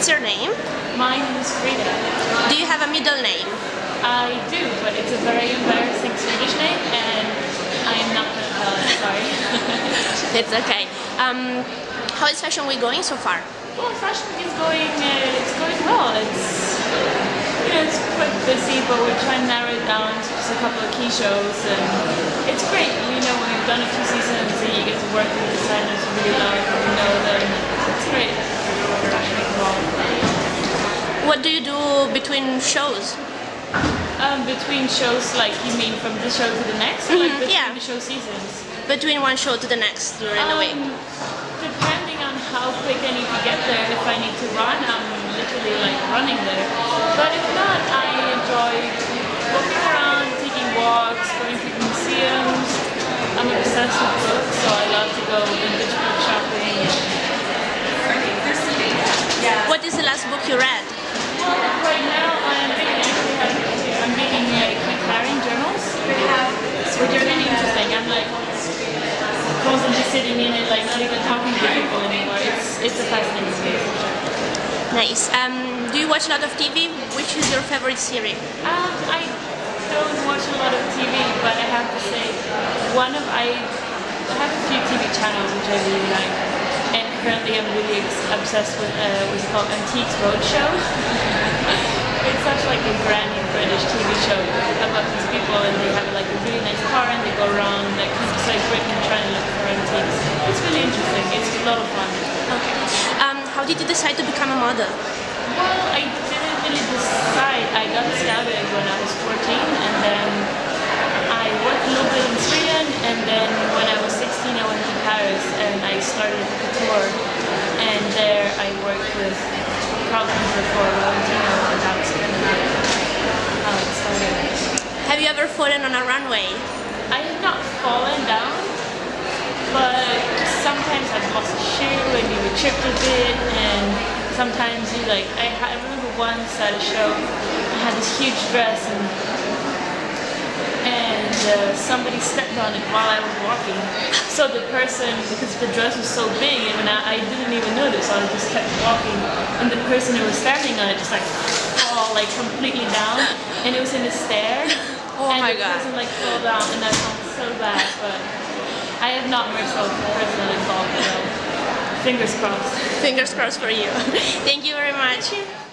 What's your name? My name is Frida. Do you have a middle name? I do, but it's a very embarrassing Swedish name, and I am not going to tell it, sorry. It's okay. How is Fashion Week going so far? Well, Fashion Week is going, it's going well. It's quite busy, but we're trying to narrow it down to just a couple of key shows, and it's great. When you've done a few seasons, and you get to work with designers you really like, and you know them. It's great. Fashion Week involved. What do you do between shows? Between shows, like you mean from this show to the next, or like between the show seasons? Between one show to the next during the week. Depending on how quick I need to get there, if I need to run, I'm literally like running there. But if not, I enjoy walking around, taking walks, going to museums. I'm obsessed with books, so I love to go vintage book shopping. What is the last book you read? Well, right now I'm reading declaring journals, which are really interesting. I'm like constantly sitting in it, like not even talking to people anymore. It's a fascinating space. Nice. Do you watch a lot of TV? Which is your favorite series? I don't watch a lot of TV, but I have to say, I have a few TV channels which I really like. And currently I'm really obsessed with what's called Antiques Roadshow. It's such like a brand new British TV show about these people, and they have like a really nice car and they go around like countryside Britain trying to look for antiques. It's really interesting. It's a lot of fun. Okay. How did you decide to become a model? Well, I didn't really decide. I got scouted when I was 14, and then I worked a little bit in Sweden, and then when I was 16 I went to Paris and I started couture, and there I worked with for Valentino, and that's kind of how it started. Have you ever fallen on a runway? I have not fallen down, but sometimes I've lost a shoe and you were tripped a bit, and sometimes you like, I remember once at a show, I had this huge dress and somebody stepped on it while I was walking. So the person, because the dress was so big, and I didn't even notice, so I just kept walking, and the person who was standing on it just like fall like completely down, and it was in a stair. Oh and my the god. person like fell down, and that sounds so bad, but I have not myself personally fallen, so fingers crossed. Fingers crossed for you. Thank you very much.